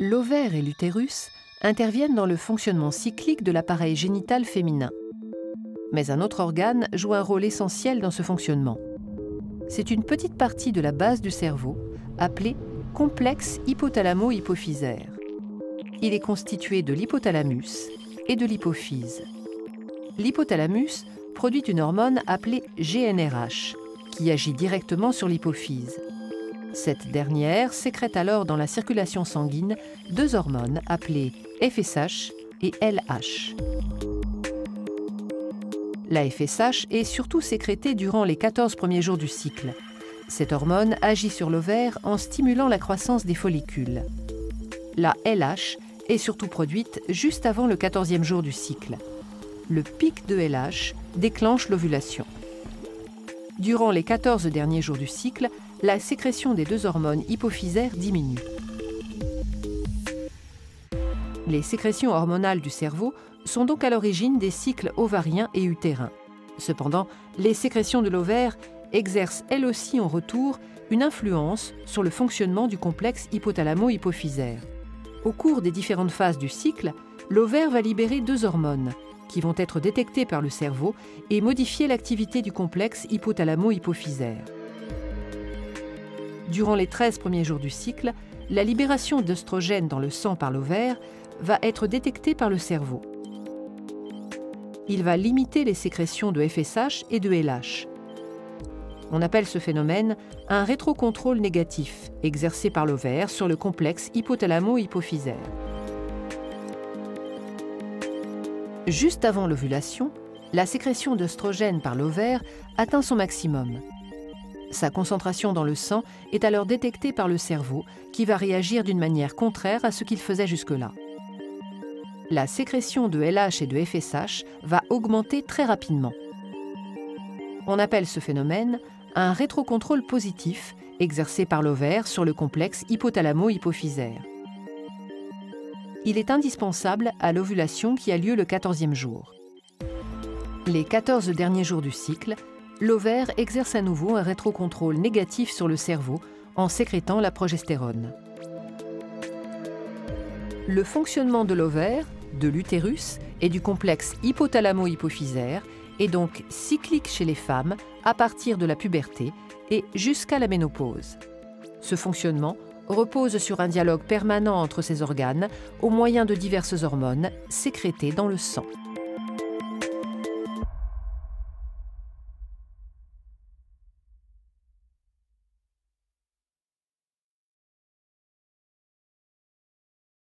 L'ovaire et l'utérus interviennent dans le fonctionnement cyclique de l'appareil génital féminin. Mais un autre organe joue un rôle essentiel dans ce fonctionnement. C'est une petite partie de la base du cerveau, appelée complexe hypothalamo-hypophysaire. Il est constitué de l'hypothalamus et de l'hypophyse. L'hypothalamus produit une hormone appelée GnRH, qui agit directement sur l'hypophyse. Cette dernière sécrète alors dans la circulation sanguine deux hormones appelées FSH et LH. La FSH est surtout sécrétée durant les 14 premiers jours du cycle. Cette hormone agit sur l'ovaire en stimulant la croissance des follicules. La LH est surtout produite juste avant le 14e jour du cycle. Le pic de LH déclenche l'ovulation. Durant les 14 derniers jours du cycle, la sécrétion des deux hormones hypophysaires diminue. Les sécrétions hormonales du cerveau sont donc à l'origine des cycles ovariens et utérins. Cependant, les sécrétions de l'ovaire exercent elles aussi en retour une influence sur le fonctionnement du complexe hypothalamo-hypophysaire. Au cours des différentes phases du cycle, l'ovaire va libérer deux hormones qui vont être détectées par le cerveau et modifier l'activité du complexe hypothalamo-hypophysaire. Durant les 13 premiers jours du cycle, la libération d'œstrogènes dans le sang par l'ovaire va être détectée par le cerveau. Il va limiter les sécrétions de FSH et de LH. On appelle ce phénomène un rétrocontrôle négatif exercé par l'ovaire sur le complexe hypothalamo-hypophysaire. Juste avant l'ovulation, la sécrétion d'œstrogènes par l'ovaire atteint son maximum. Sa concentration dans le sang est alors détectée par le cerveau qui va réagir d'une manière contraire à ce qu'il faisait jusque-là. La sécrétion de LH et de FSH va augmenter très rapidement. On appelle ce phénomène un rétrocontrôle positif exercé par l'ovaire sur le complexe hypothalamo-hypophysaire. Il est indispensable à l'ovulation qui a lieu le 14e jour. Les 14 derniers jours du cycle, l'ovaire exerce à nouveau un rétrocontrôle négatif sur le cerveau en sécrétant la progestérone. Le fonctionnement de l'ovaire, de l'utérus et du complexe hypothalamo-hypophysaire est donc cyclique chez les femmes à partir de la puberté et jusqu'à la ménopause. Ce fonctionnement repose sur un dialogue permanent entre ces organes au moyen de diverses hormones sécrétées dans le sang.